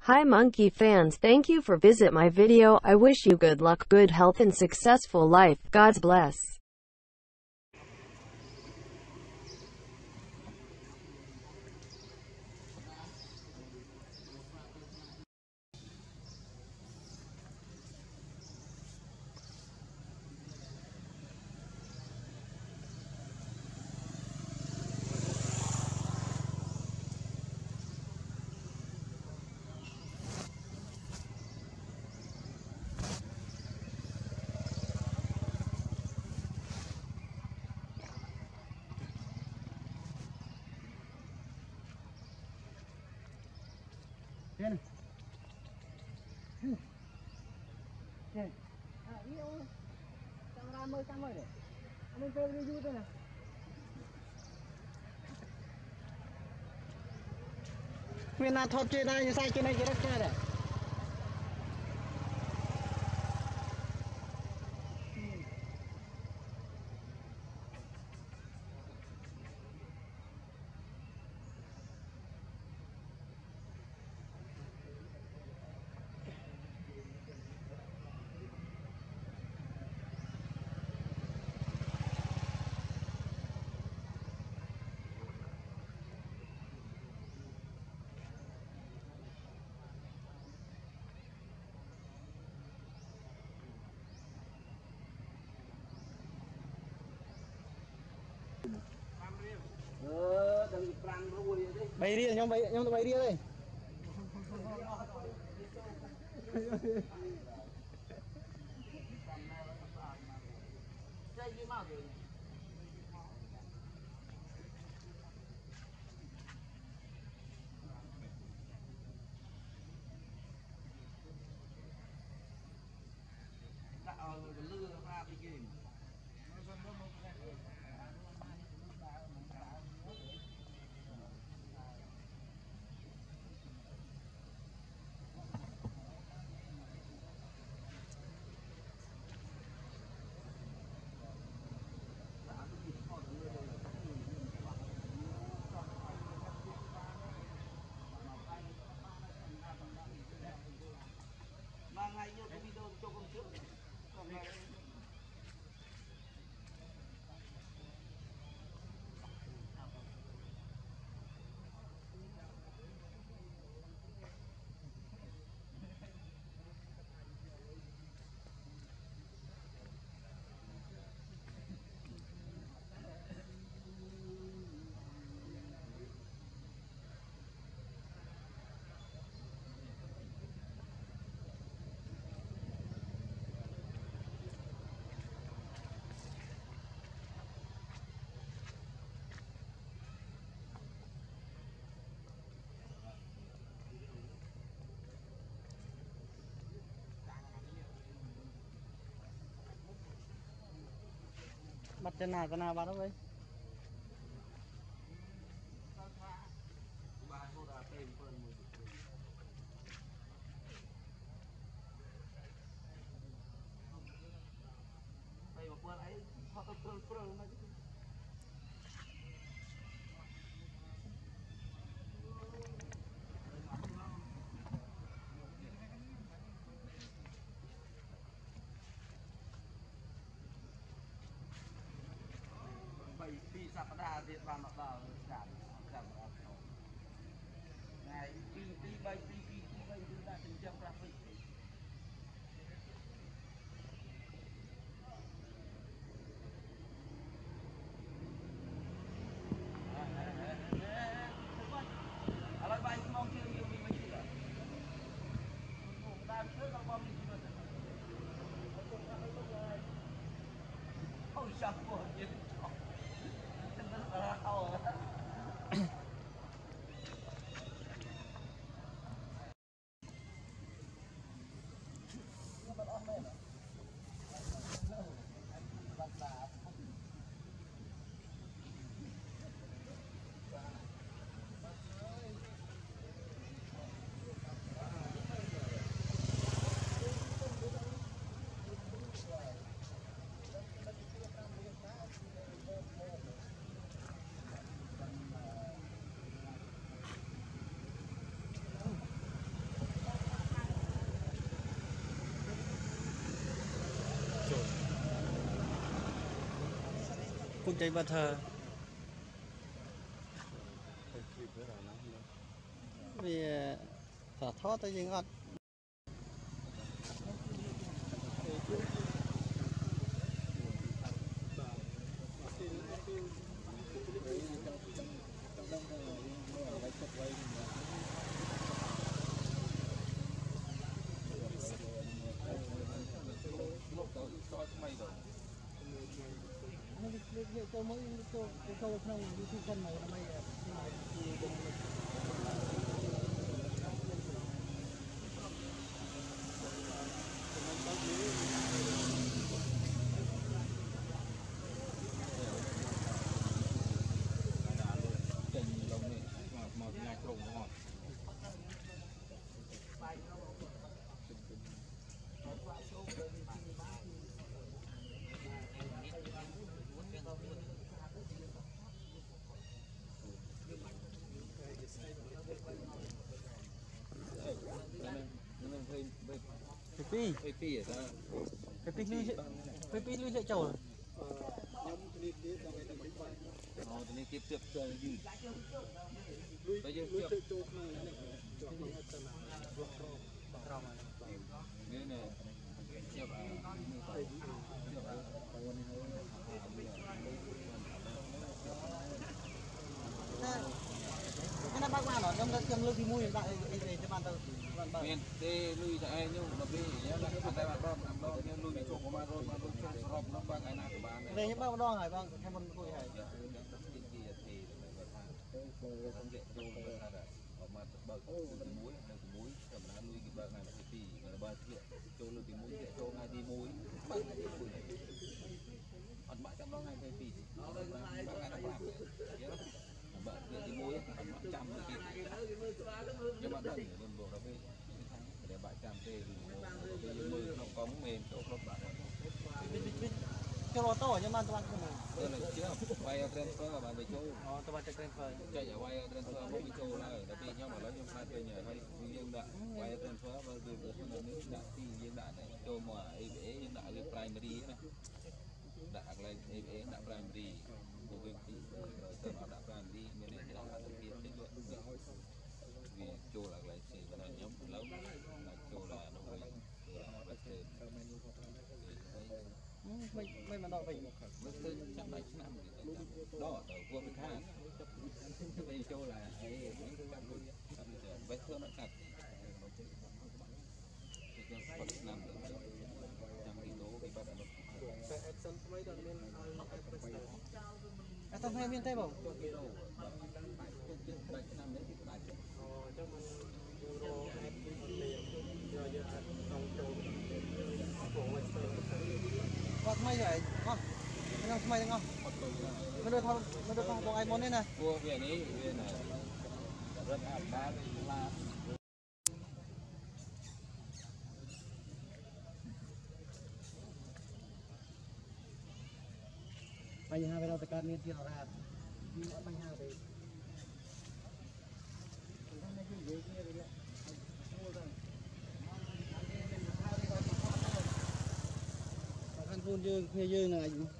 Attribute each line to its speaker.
Speaker 1: Hi Monkey fans, thank you for visit my video. I wish you good luck, good health and successful life. God bless.
Speaker 2: Đây này. Đây. À, ý ông camera để. Anh chơi video đây này. Mình là thọt trên này, sai trên này cái đất này. Bay đi, nhóm bay đi đây. Bắt chân nào cái nào bắt nó với.
Speaker 3: Đi sắp đà thì bạn nó vào giảm này đi bay raถึงจะปรับไปอะไรไปมองเชื่ออยู่มีไม่เชื่อผมได้เชื่อเราบอกมีเชื่อเขาชักปวดเย็นฉันนั่นอะไรเอา
Speaker 4: ពុកចៃបាត់ថាវាថតទៅយើងអត់ tôi mới tôi không YouTube kênh này năm nay Pi lui lại chầu
Speaker 3: នេះគេtiếp chơiយឺទៅយើងtiếpចូលក្នុងនេះជាប់ក្នុងអត្តនាក្រមនេះនេះជាប់នេះទៅជាប់អូននេះហើយ
Speaker 4: cái này bác bạn nó trong lưu thì mui hiện tại cho bạn tao
Speaker 3: មានទេលុយតែឯងនោះដល់ពេលញ៉ាំតែបាត់ដល់ញ៉ាំលុយទៅចូលមករត់មកលុយចូលស្របនោះបាក់ឯណាក៏បានដែរ
Speaker 4: về những bác đo hỏi bác thay một cùi hỏi
Speaker 3: សំជាចូលទៅថាមកបើកទី1នៅទី1សម្រាប់លុយគេបើកថ្ងៃទី2បើធ្លាក់ចូលលើទី1ធ្លាក់ចូលថ្ងៃទី1បាក់ថ្ងៃទី1អត់បាក់ចាំដល់ថ្ងៃទី2បាក់ថ្ងៃទី5បើកទី1អត់បាក់ចាំទៅទៀតខ្ញុំអត់ដឹងខ្ញុំบอกដល់ពេលតែបាក់ចាំទេយើងមើលក្នុងកង់មិនចូលគ្រប់បាក់
Speaker 4: cho nó to nhưng mà tao ăn không này
Speaker 3: đây là chưa vay transfer bạn về chỗ
Speaker 4: tao ăn transfer
Speaker 3: chạy ở vay transfer mới đi chỗ là tại vì nhau mà lấy trong sai về nhà hay riêng đã vay transfer và từ từ nó nước đã thì riêng đã này chỗ mà EVE riêng đã cái primary này đã là EVE đã primary của cái rồi từ nó đã primary nên là đã thực hiện cái chuyện vì chỗ là lại sẽ là nhóm lớn là chỗ là nó về là cái
Speaker 4: mấy mà đo bình
Speaker 3: mất tư trăm bảy năm đó ở vua Việt Nam bây giờ là ấy vết thương nó chặt năm trăm kilo bị bắt đầu
Speaker 4: tao hay miên tây bảo con may vậy con nó may không nó đưa con ai món đây này
Speaker 3: vua về này rất là đá la
Speaker 4: bây giờ hai bên đâu tất cả miên tiền ra bây giờ về ăn phun dương này